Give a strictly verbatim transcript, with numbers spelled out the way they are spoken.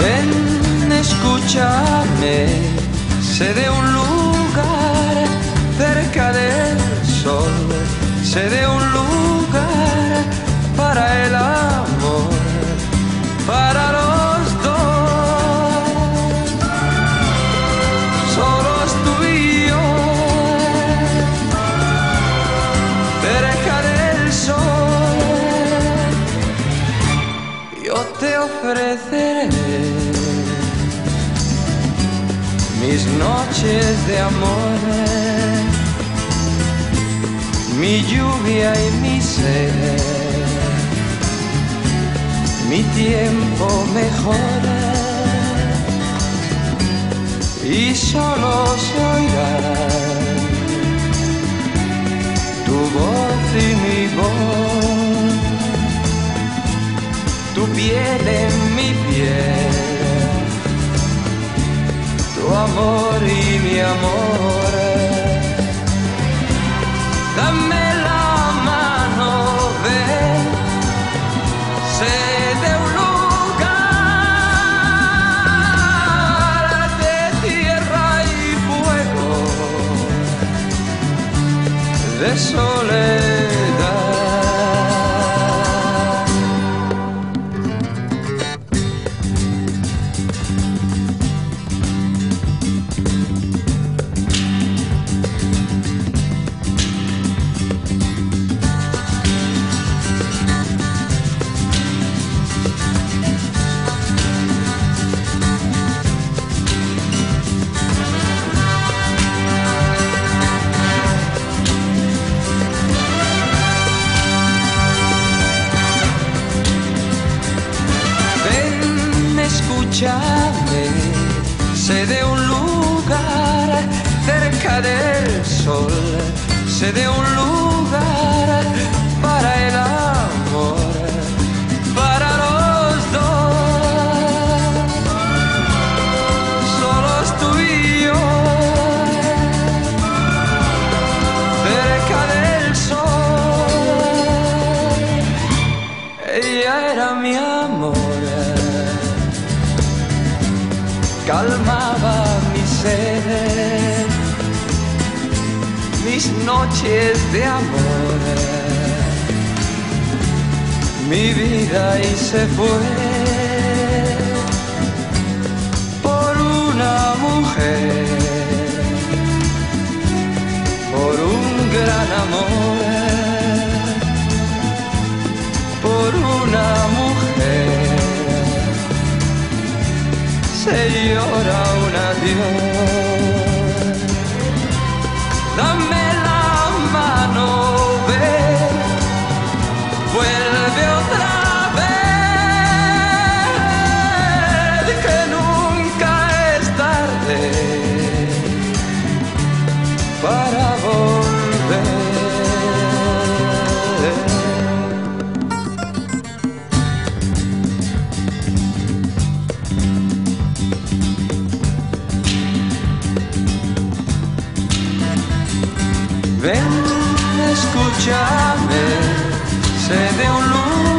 Ven, escúchame, sé de un lugar cerca del sol, sé de un lugar para el amor, para los dos, solos tú y yo, cerca del sol, yo te ofreceré mis noches de amor, mi lluvia y mi sed, mi tiempo mejor, y solo se oirán tu voz y mi voz, tu piel en mi piel, tu amor y mi amor. Dame la mano, ven, sé de un lugar de tierra y fuego, de soledad. Escúchame, sé de un lugar cerca del sol, sé de un lugar para el amor, para los dos, solos tú y yo, cerca del sol. Ella era mi amor, calmaba mi sed, mis noches de amor, mi vida, y se fue por una mujer, por un gran amor, por una mujer. Se llora un adiós. Dame la mano, ven, vuelve otra vez, que nunca es tarde para volver. Ven, escúchame, sé de un lugar